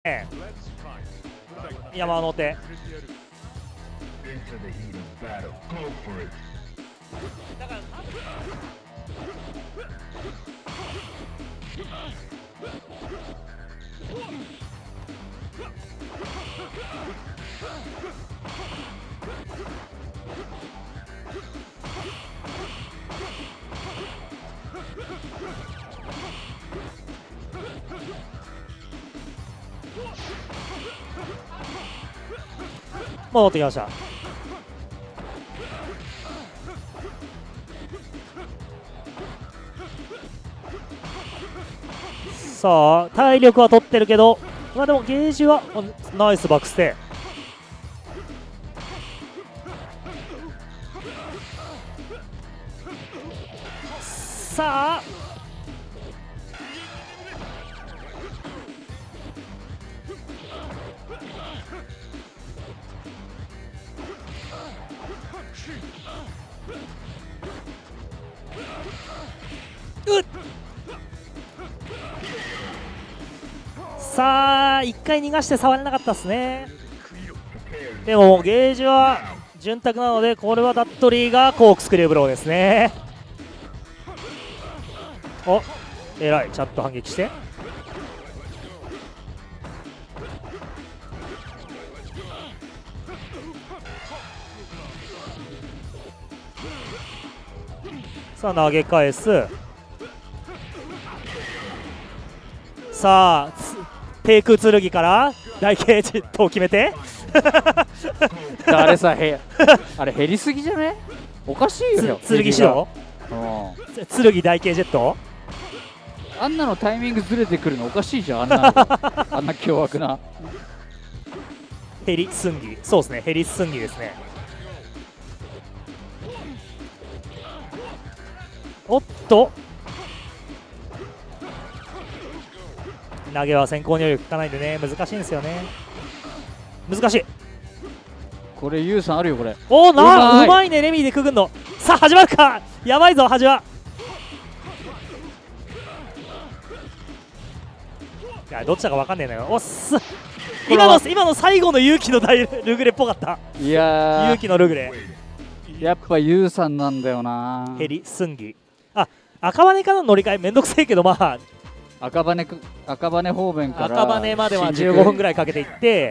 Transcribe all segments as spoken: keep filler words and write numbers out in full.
山の手だから戻ってきました。さあ体力は取ってるけど、まあでもゲージはナイスバックステイ。さあうっさあいっかい逃がして触れなかったですね。でもゲージは潤沢なので、これはダットリーがコークスクリューブローですね。おえらい、ちゃんと反撃してさあ投げ返す。さあ低空剣から大形ジェットを決めてあれさへあれ減りすぎじゃね？おかしいよ。 剣指導、剣大形ジェット、 あんなのタイミングずれてくるのおかしいじゃん。あんなのあんな凶悪なヘリスンギ、そうですね、ヘリスンギですね。おっと投げは先行入力効かないんでね、難しいんですよね。難しい。 これユウさんあるよこれ。 おおなうまいね、レミーでくぐんの。さあ始まるか、やばいぞ始ま。いやどっちだか分かんねえのよ。おっす、今の今の最後の勇気の大ルグレっぽかった。 いや勇気のルグレやっぱユウさんなんだよな。 ヘリスンギ、あ赤羽からの乗り換えめんどくせえけど、まあ赤羽赤羽方面から赤羽まではじゅうごふんぐらいかけていって、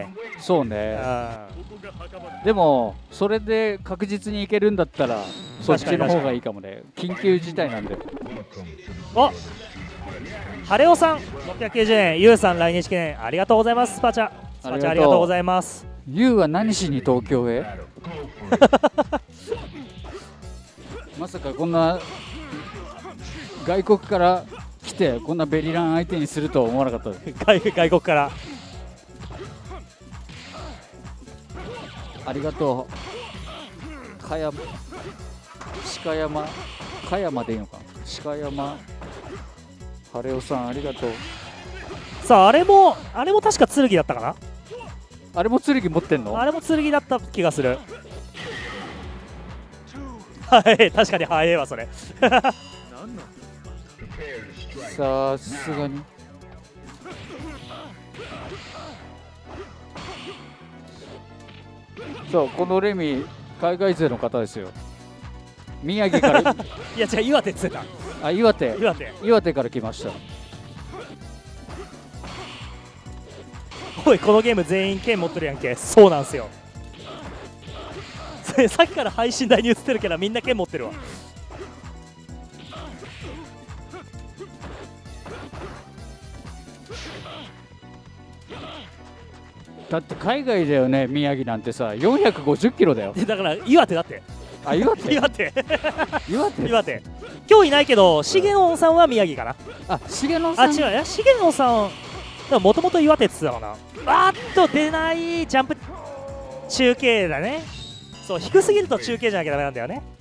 そうね。でもそれで確実に行けるんだったらそっちの方がいいかもね。緊急事態なんで。 おハレオさんろっぴゃくきゅうじゅうえん、ユウさん来日記念ありがとうございます。スパチャスパチャありがとうございます。 ユウは何しに東京へまさかこんな外国から来てこんなベリラン相手にするとは思わなかった外外国からありがとう。かや鹿山かやまでいいのか、鹿山ハレオさんありがとう。 さああれもあれも確か剣だったかな。 あれも剣持ってんの？ あれも剣だった気がする。はい確かに早いわそれさすがにそう、このレミ海外勢の方ですよ。宮城からいや違う、岩手っつってた。 あ、岩手岩手岩手から来ました。 おいこのゲーム全員剣持ってるやんけ。そうなんすよさっきから配信台に映ってるからみんな剣持ってるわ。 だって海外だよね、宮城なんてさよんひゃくごじゅっキロだよ。 だから岩手だって。 あ、岩手岩手岩手岩手今日いないけど重野さんは宮城かな。 あ、重野さん、 あ、違う、いや重野さんもともと岩手っつってたかな。あーっと出ないジャンプ中継だね。そう低すぎると中継じゃなきゃダメなんだよね。